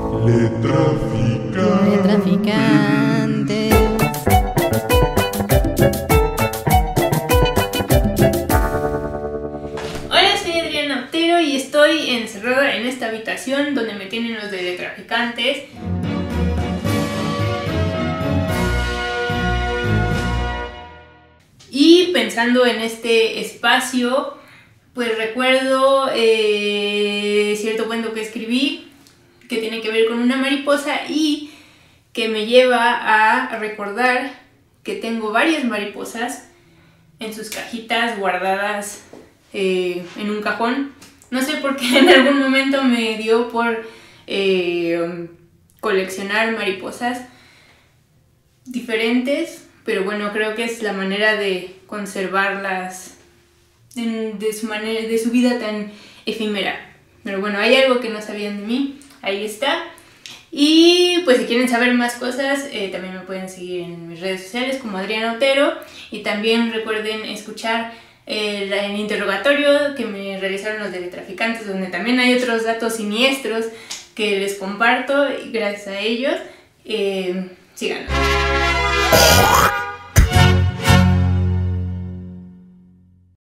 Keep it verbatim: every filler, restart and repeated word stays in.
Letraficante. Letraficante. Hola, soy Adriana Otero y estoy encerrada en esta habitación donde me tienen los de Letraficantes. Y pensando en este espacio, pues recuerdo eh, cierto cuento que escribí que tiene que ver con una mariposa y que me lleva a recordar que tengo varias mariposas en sus cajitas guardadas eh, en un cajón. No sé por qué en algún momento me dio por eh, coleccionar mariposas diferentes, pero bueno, creo que es la manera de conservarlas en, de, su manera, de su vida tan efímera. Pero bueno, hay algo que no sabían de mí, ahí está. Y pues si quieren saber más cosas, eh, también me pueden seguir en mis redes sociales como Adriana Otero. Y también recuerden escuchar el, el interrogatorio que me realizaron los de Letraficantes, donde también hay otros datos siniestros que les comparto y gracias a ellos. Eh, síganos.